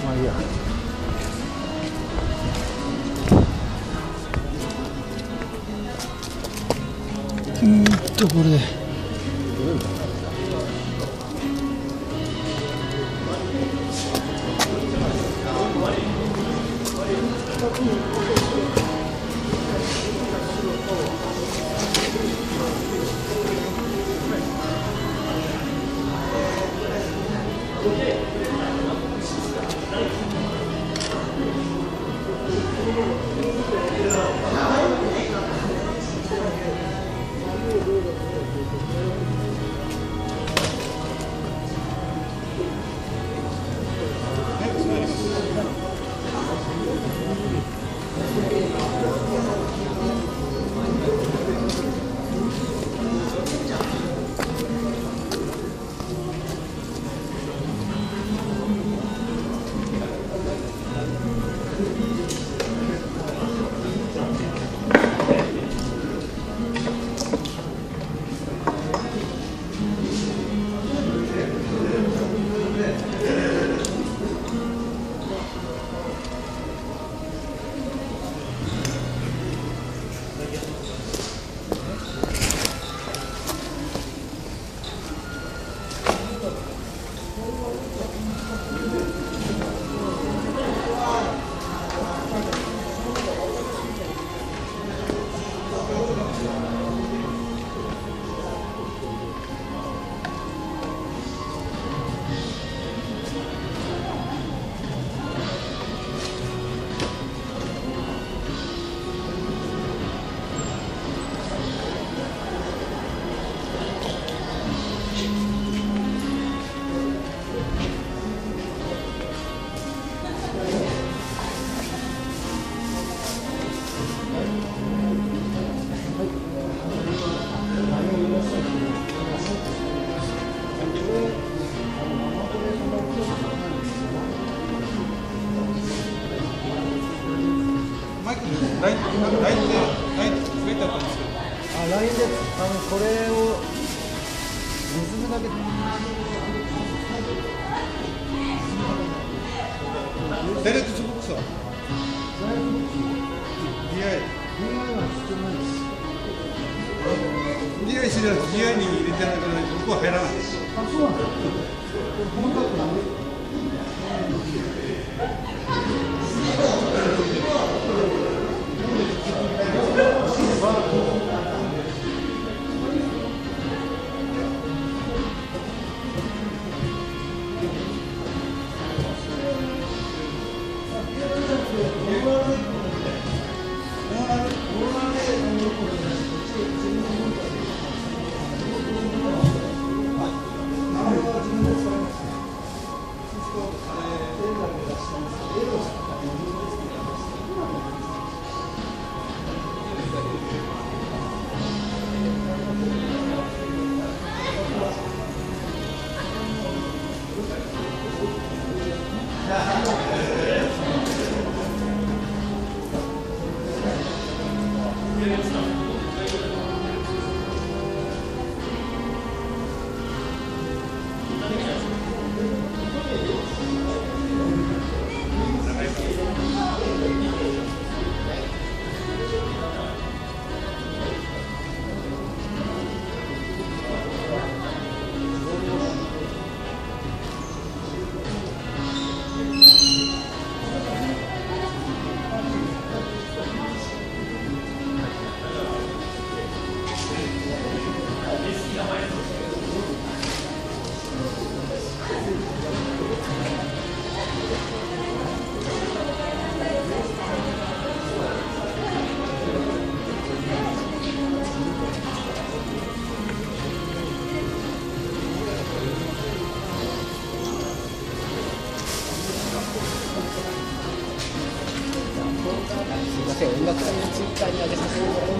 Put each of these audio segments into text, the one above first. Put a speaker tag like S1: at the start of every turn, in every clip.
S1: まあいいや。これで。これをリズムだけ
S2: ダイレクトボックスは DI
S1: は必要ないです。
S2: DI しないと DI に入れてないから僕は入らない。
S1: あ、そうなんですか。細かく
S3: 音楽ツイッターに上げさせてもらって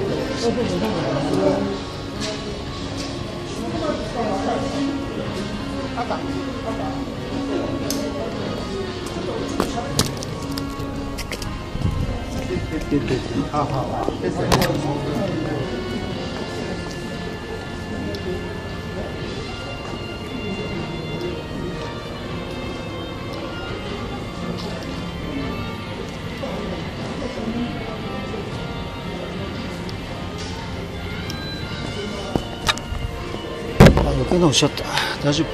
S1: 余計なおっしゃった。大丈夫。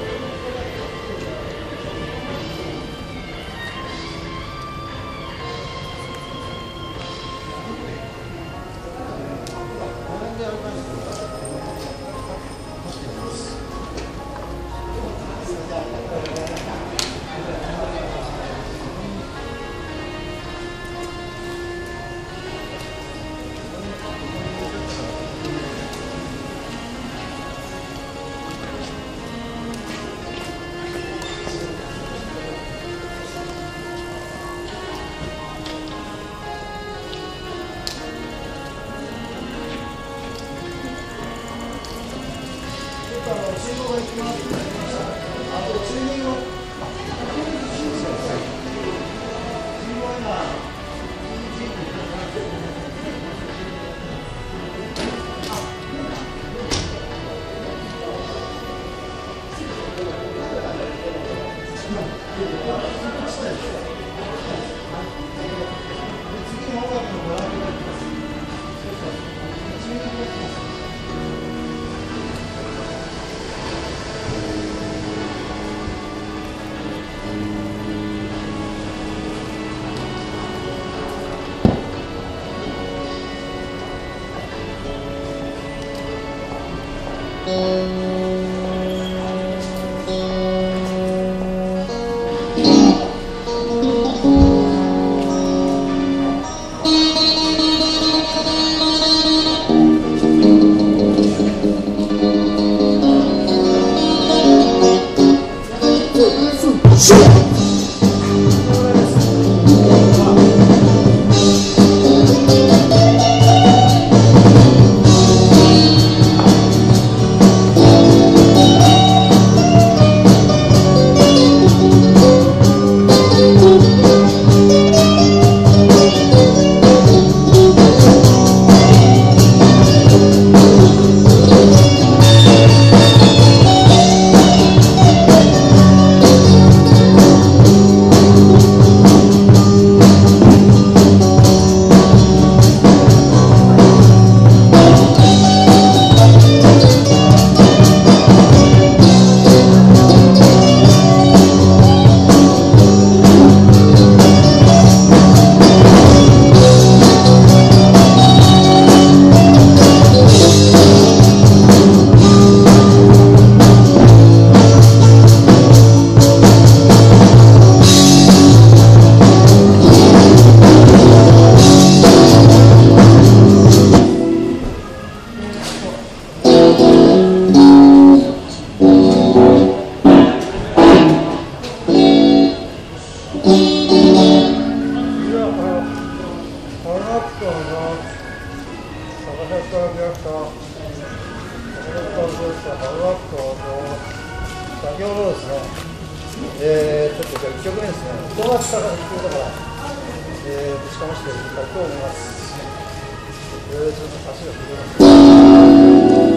S4: 先ほどですね、ちょっとじゃあ1曲目ですね、人が下から1曲だから、ぶちかましていきたいと思います。ちょっと足が震えます。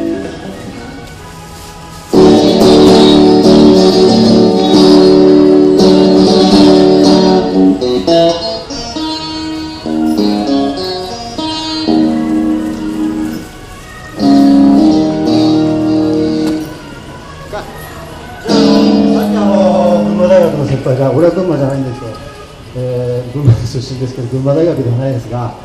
S1: 先輩が、俺は群馬じゃないんですよ、群馬出身ですけど、群馬大学ではないですが、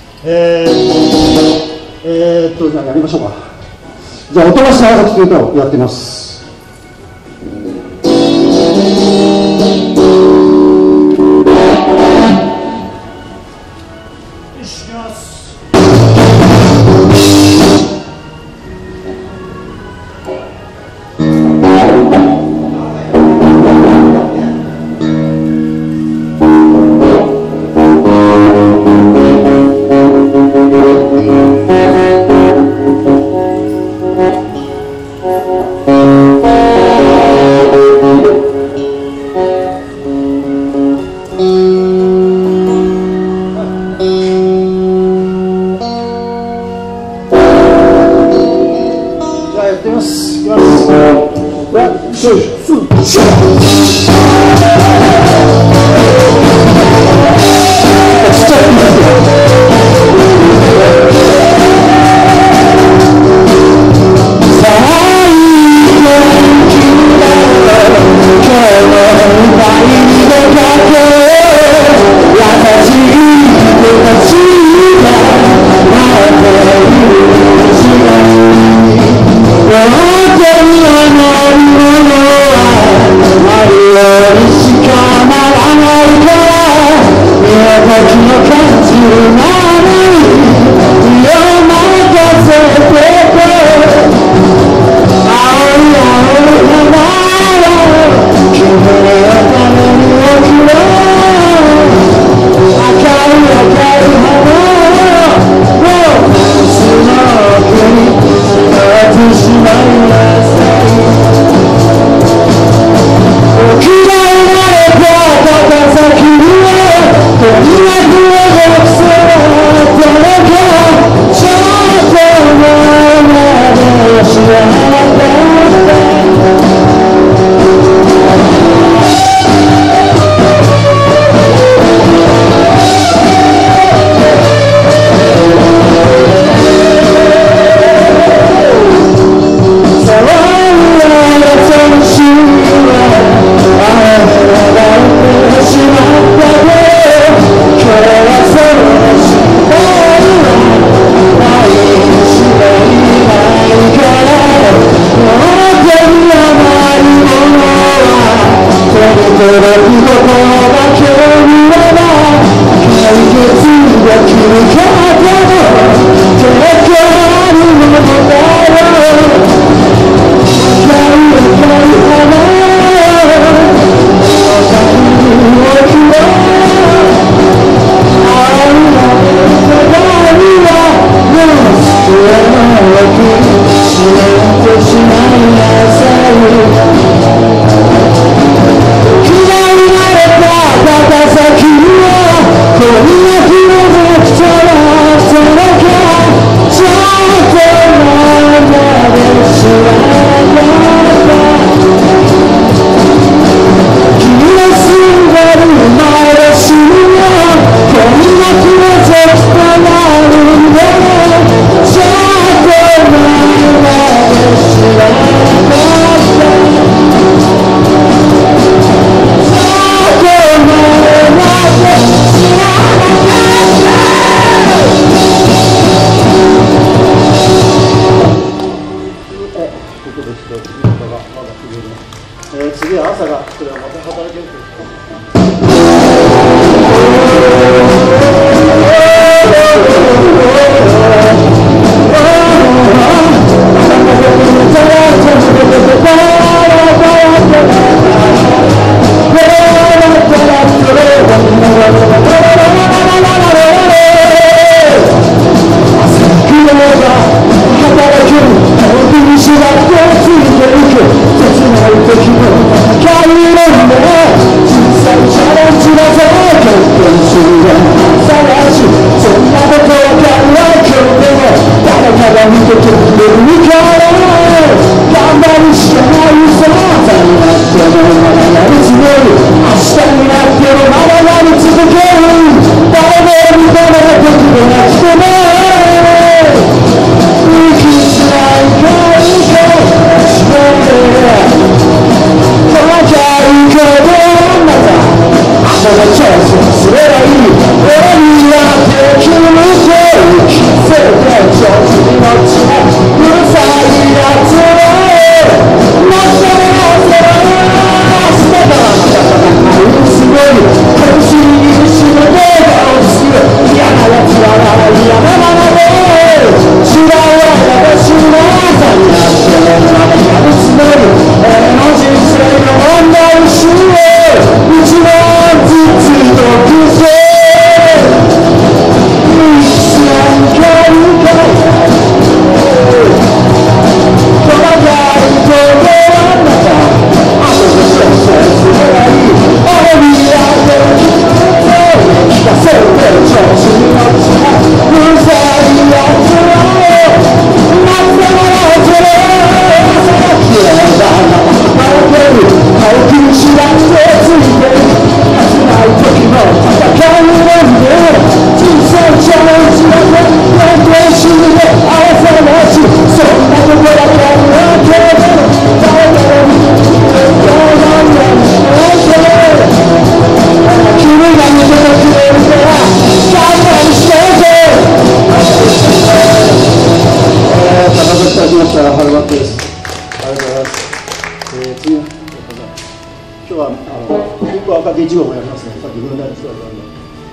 S1: じゃあやりましょうか。じゃあ、音がしたはずという歌をやってます。よし、いきます。 次は朝がそれはまた働けるという 1個赤毛1号もやりますね。さっき軍団に使ったんで。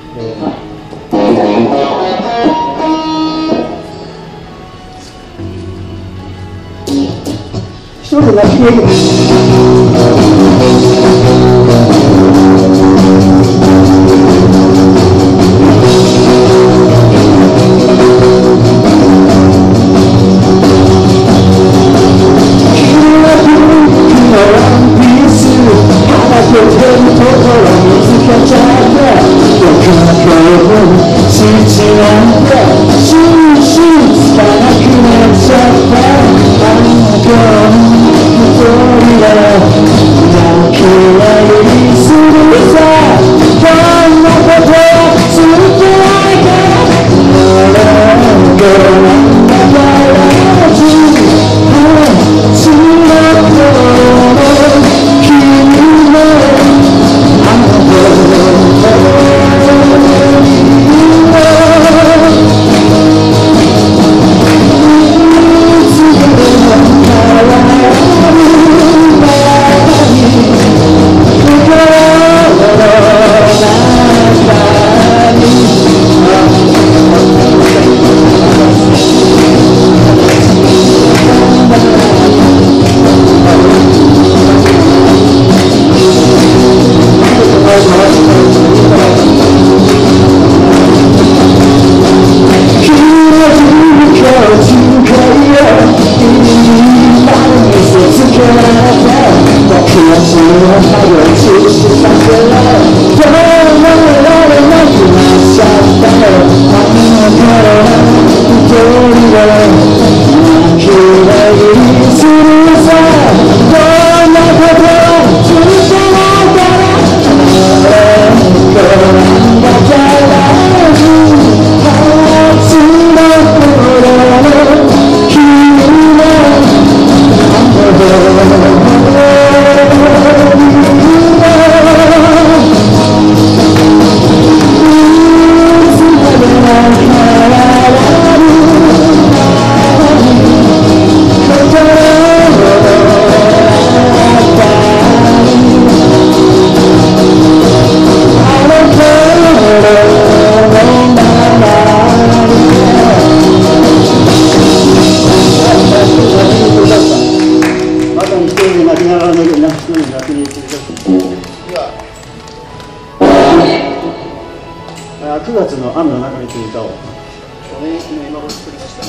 S1: 一人で泣き上げる。9月の雨の中にという歌を。
S3: 去年の今頃作りました。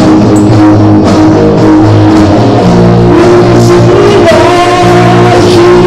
S5: 「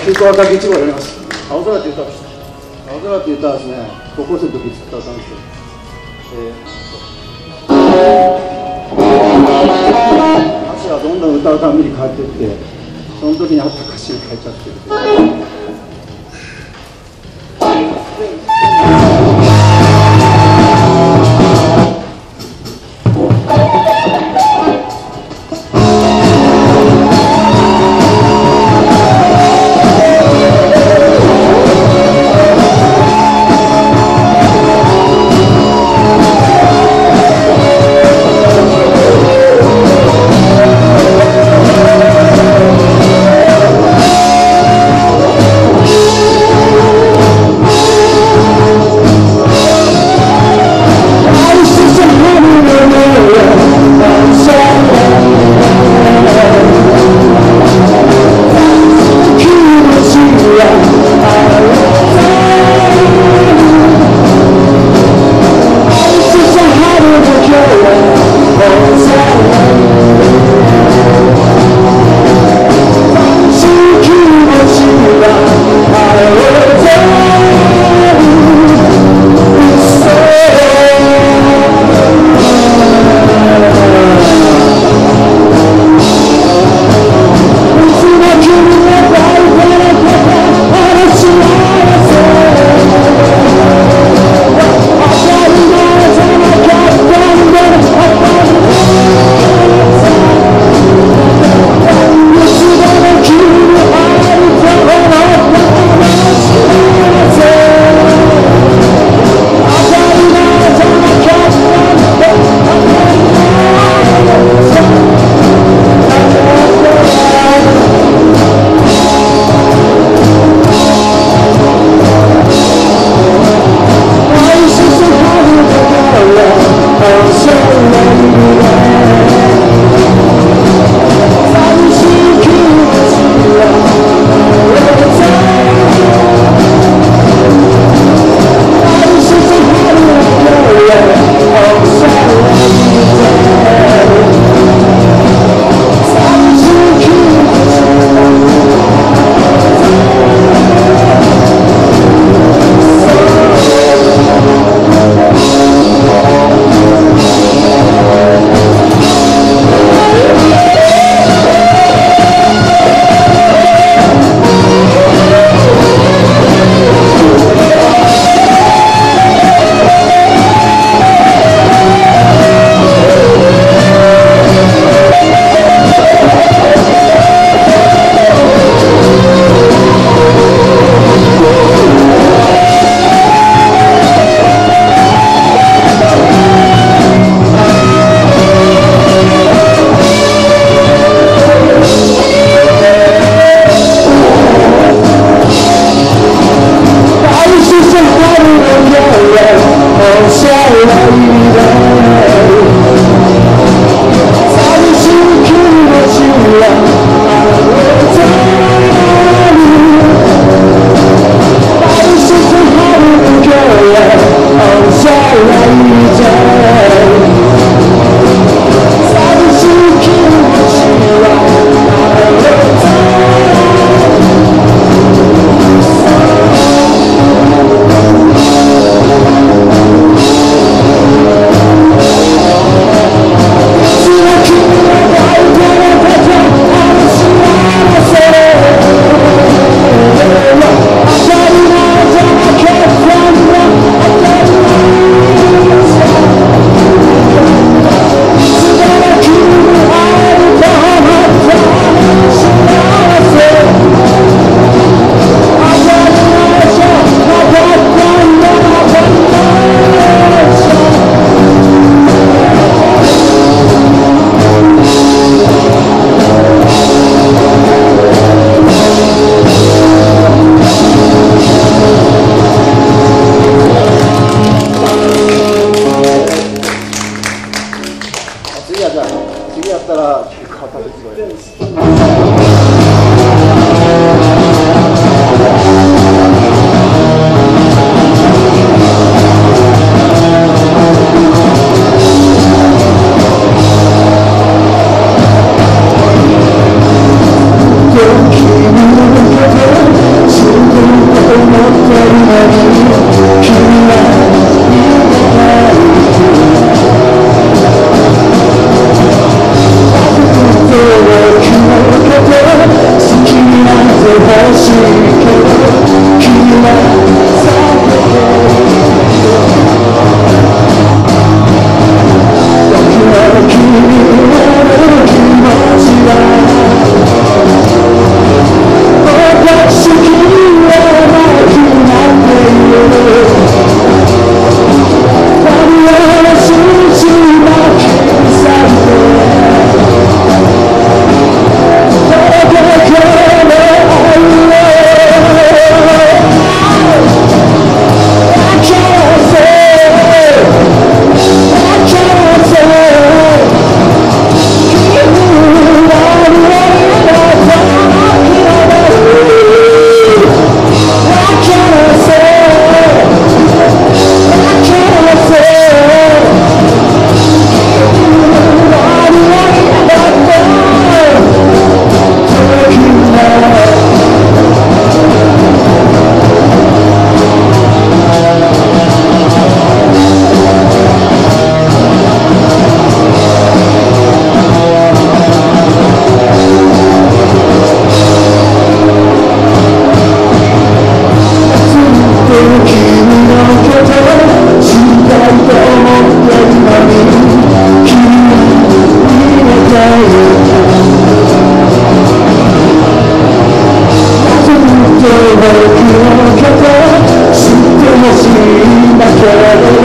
S1: 急行赤木1号やります。青空っていう歌です。青空っていう歌はですね、高校生の時に作った歌なんですよ。歌詞がどんどん歌うたびに変わっていって、その時にあった歌詞に変えちゃってる。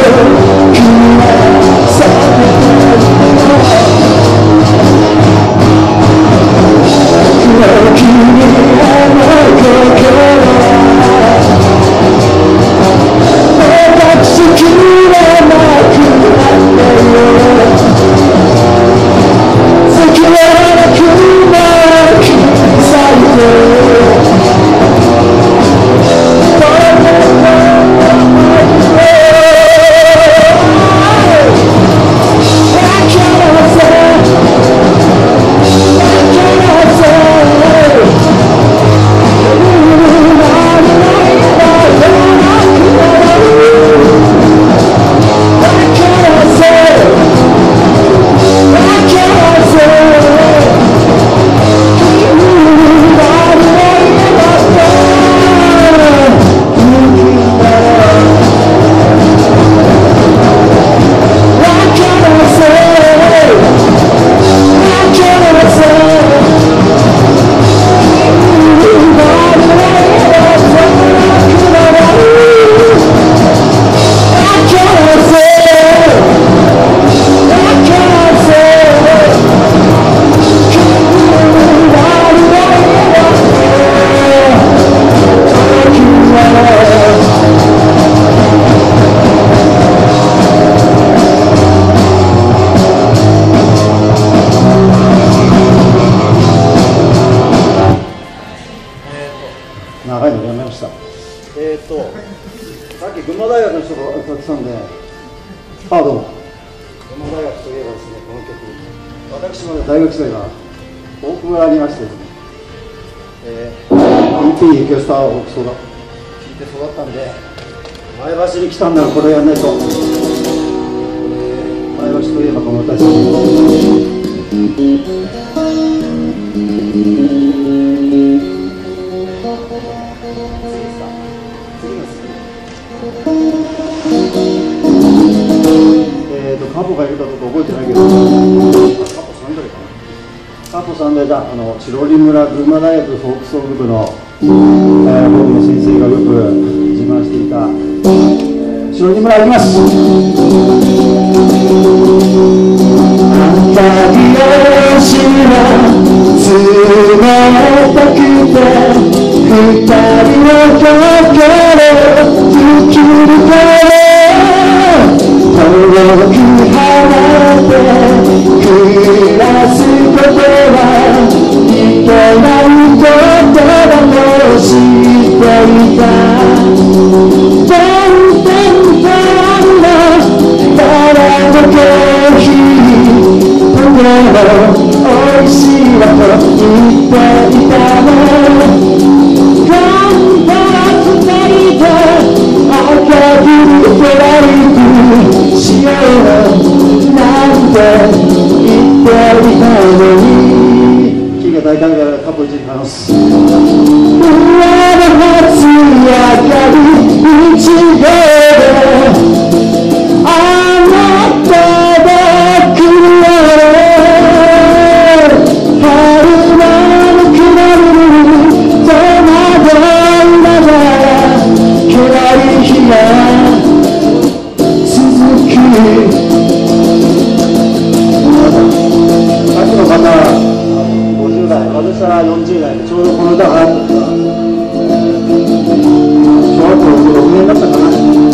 S1: さっき群馬大学の人が歌ってたんで、どうも。群馬大学といえばですね、この曲、私も大学時代が多くありましてですね、EP リクエスターを聴いて育ったんで、前橋に来たんならこれをやんないと。前橋といえばこの歌です。カポがいるかどうか覚えてないけど、カポさんだけかな。カポさんで、じゃあ、白利村群馬大学フォークソング部の、僕の先生がよく自慢していた、白利村行きます。あたりをしは冷たくて、二人の心できるから遠く離れて暮らすことはいけないことだと知っていた。だんだんだんだん誰のコーヒーとてもおいしいわと言っていたの。頑張って二人で赤くフェラリしようなんて言っていたのに。木が大会からカップ1に話す。上の初上がる日常であなたが来るよ。春のくなる戸惑いながら暗い日がさっきの方は50代、私は40代でちょうどこの歌が流行った時は小学校6年だったかな、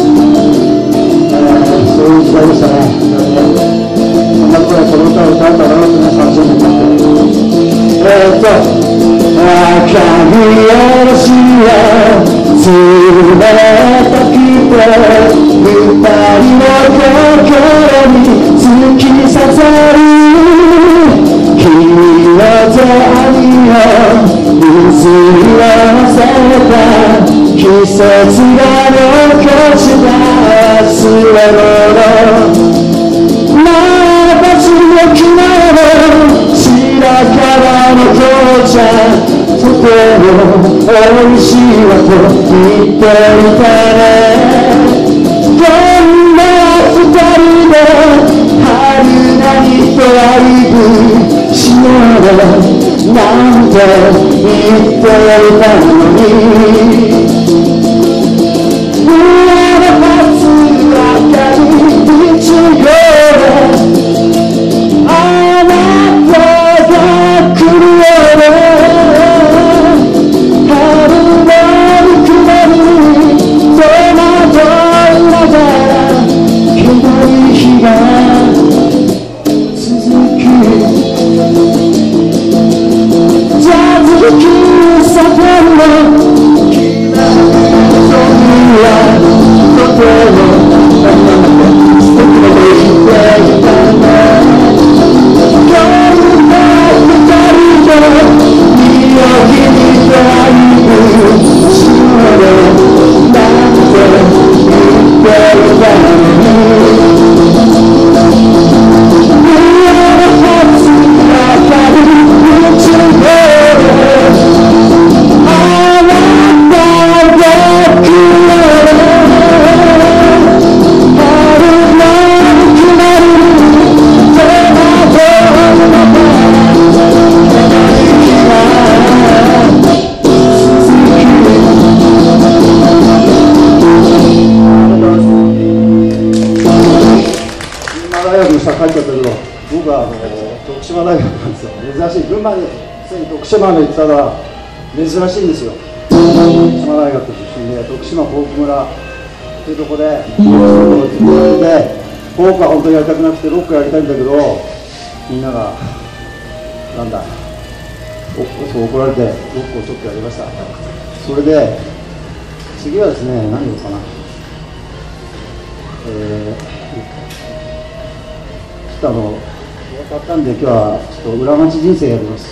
S1: そういう時代でしたね。そんなことでこの歌を歌ったら30年経って赤い嵐は冷たくて二人の心に突き刺さる君の手網を結わせた季節が残した忘れ物ましの木の白樺の紅茶とてもおいしいわと言っていたね。こんな二人で春何とライブしようなんて言っていたのに。上の初明かり
S4: 大学の下帰っちゃったけど、僕は徳島大学なんですよ。珍しい。群馬に徳島まで行ったら珍しいんですよ。徳島大学出身で、徳島フォーク村っていうところで、フォークは本当にやりたくなくて、ロックやりたいんだけど、みんなが、なんだ、そう怒られて、ロックをちょっとやりました。それで、次はですね、何をかな。ちょっと終わったんで、今日はちょっと裏町人生やります。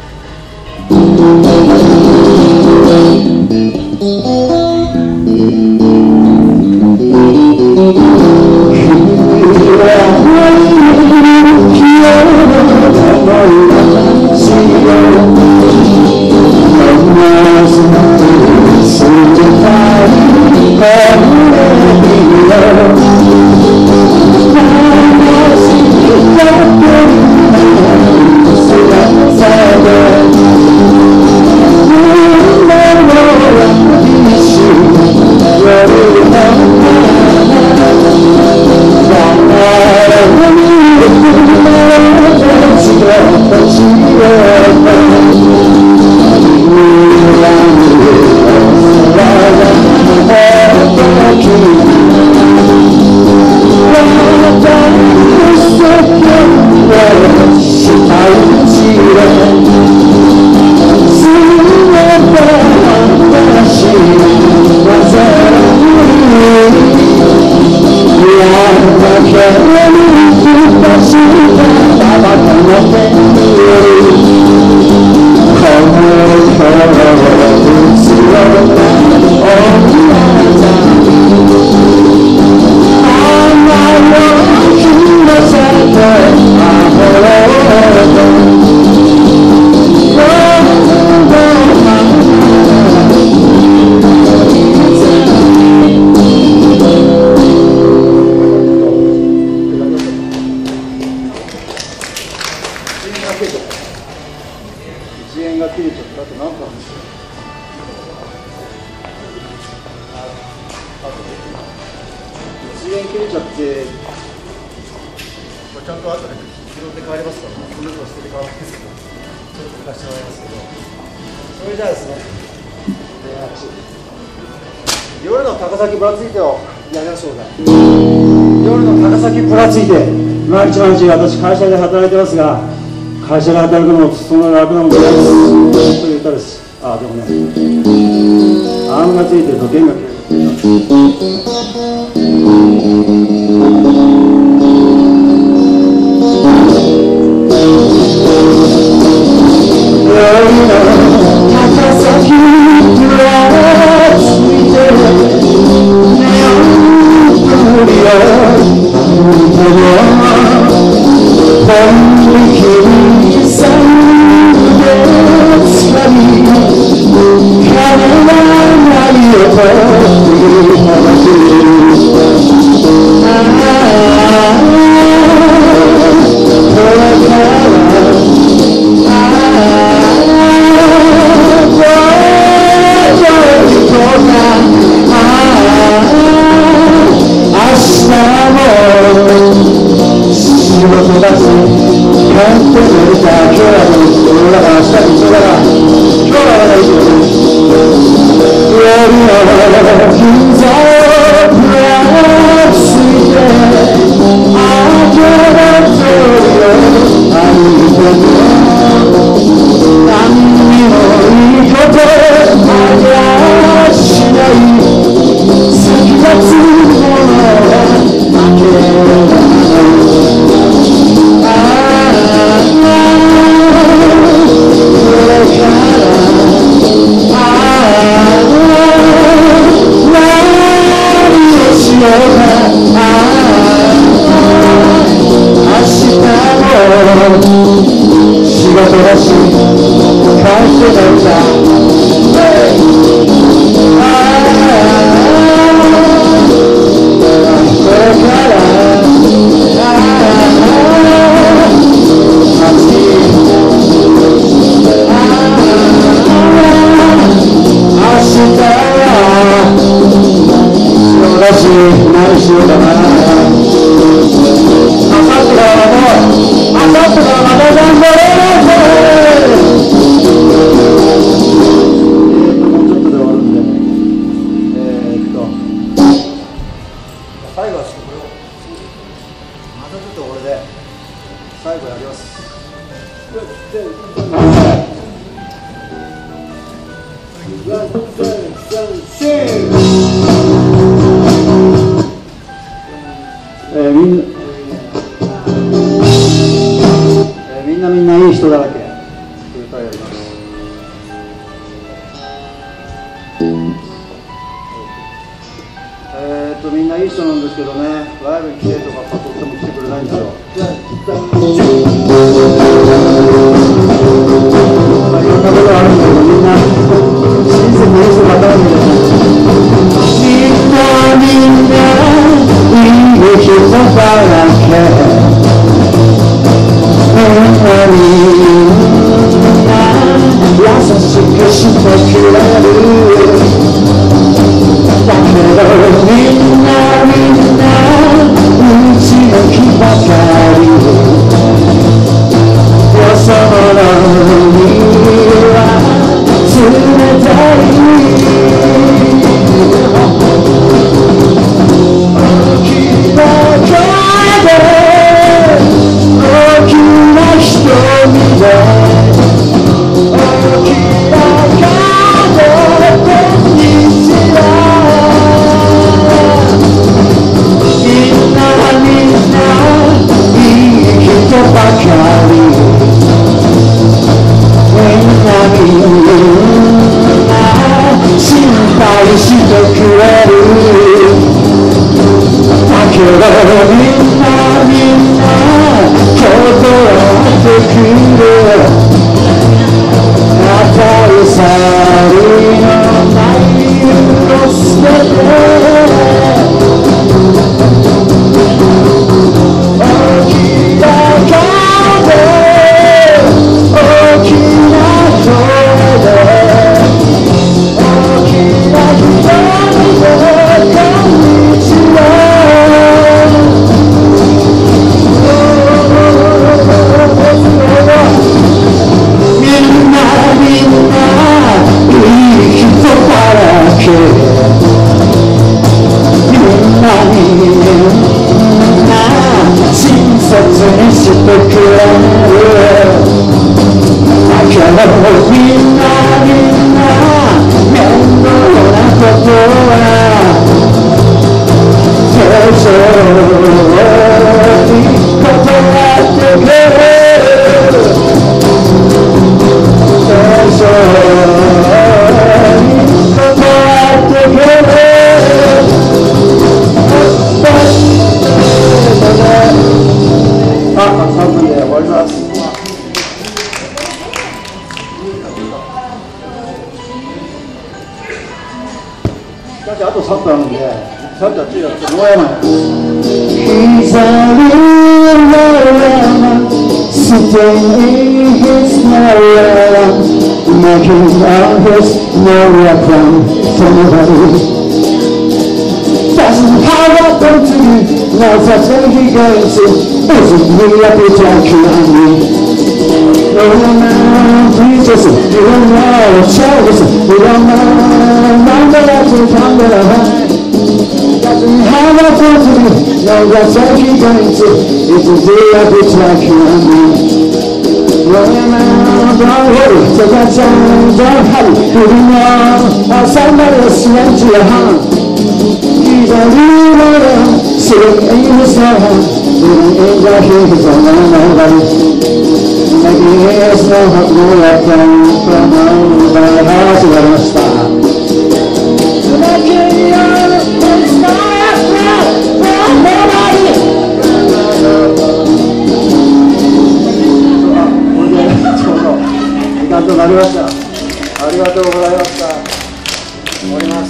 S4: 夜の高崎ぶらついてをやりましょうか。夜の高崎ぶらついて、毎日毎日私会社で働いてますが、会社で働くのもそんな楽なもんじゃないです。という歌です。あ、でもね、アームがついてると弦が切れる。 ちょっとこれで最後やります。みんないい人だらけ。歌やります。みんないい人なんですけどね、ライブに来てとか誘っても来てくれないんですよ。いろんなことがあるんだけど、みんな親切にいい人ばかりで、みんないい人ばらけ。優しくしてくれる。だけどみんなうちの気ばかり。よそ者には冷たい。大きな声で大きな瞳で大きな顔でこんにちは。みんないい人ばかり。みんな心配してくれる。だけどみんな断ってくる。当たり障りのないを捨てて大きな顔で大きな声で大きな瞳でこんにちは。みんないい人ばらけ。みんな親切にしてくれる。だけどみんな面倒なことは正常に断ってくれる。正常に断ってくれる。3分で終わります。しかしあと3分あるんで、さっきはついやってもうやない。He's a little sitting in his narrow, making all his no from nobody. Doesn't have a thing to do, knows that's where he goes to. Isn't he a bit like you? No, please listen, you don't know, show listen, you don't know, number that you found that I had. Doesn't have a thing to do, knows that's where he goes to. Isn't he a bit like you? Don't worry, take that time, don't hurry. You know how somebody else went to your heart. He's a little sitting in his heart. Living in the hills of nobody. Maybe there's no hope, no weapon from nobody. How's it gonna stop? Making your it's not from nobody. 時間となりました。ありがとうございました。終わります。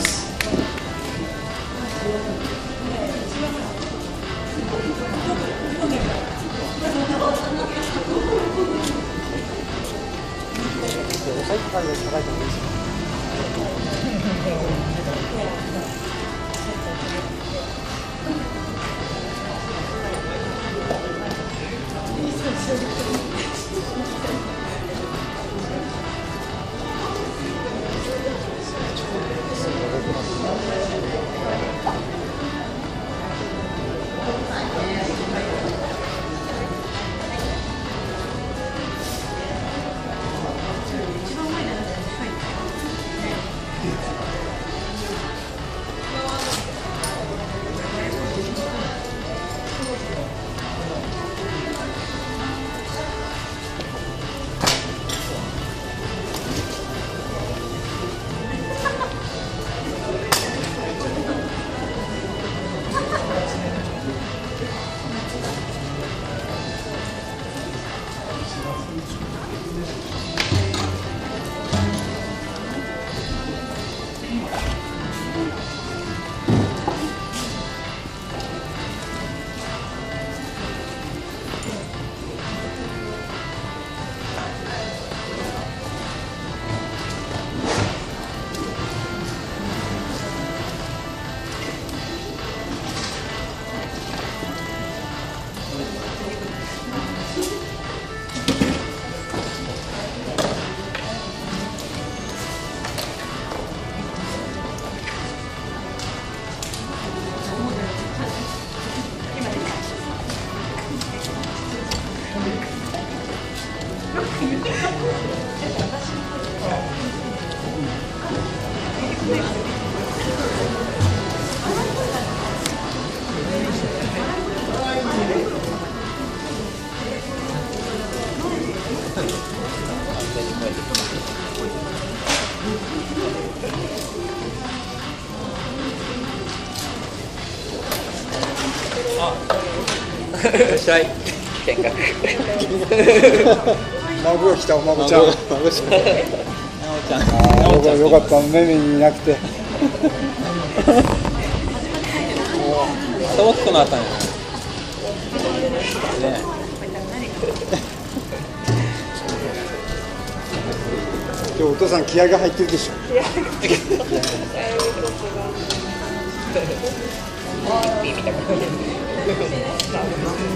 S3: らっしゃい。見学。
S4: 孫が来たお孫ちゃん。
S3: 孫ちゃん。
S4: ああ、よかった、メメにいなくて。
S3: 頭大きくなったね。ね。
S4: 今日お父さん気合が入ってるでしょ。
S3: ピーみたいな。